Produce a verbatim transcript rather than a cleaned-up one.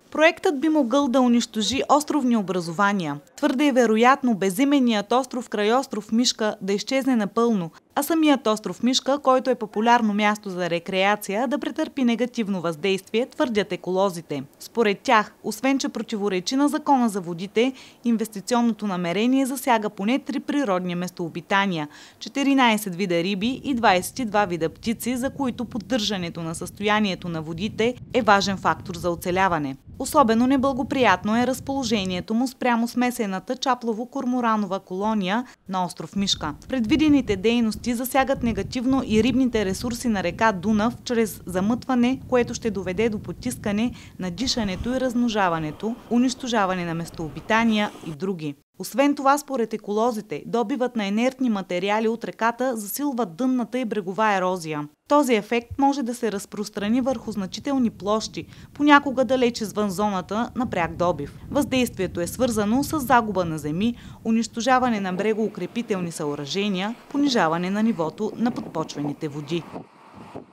Проектът би могъл да унищожи островни образования. Твърде е вероятно безименният остров край остров Мишка да изчезне напълно, а самият остров Мишка, който е популярно място за рекреация, да претърпи негативно въздействие, твърдят еколозите. Според тях, освен че противоречи на Закона за водите, инвестиционното намерение засяга поне три природни местообитания, четиринайсет вида риби и двайсет и два вида птици, за които поддържането на състоянието на водите е важен фактор за оцеляване. Особено неблагоприятно е разположението му спрямо смесената чаплово-корморанова колония на остров Мишка. Предвидените дейности засягат негативно и рибните ресурси на река Дунав чрез замътване, което ще доведе до потискане на дишането и размножаването, унищожаване на местообитания и други. Освен това, според еколозите, добивът на инертни материали от реката засилват дънната и брегова ерозия. Този ефект може да се разпространи върху значителни площи, понякога далеч извън зоната на пряк добив. Въздействието е свързано с загуба на земи, унищожаване на брегоукрепителни съоръжения, понижаване на нивото на подпочвените води.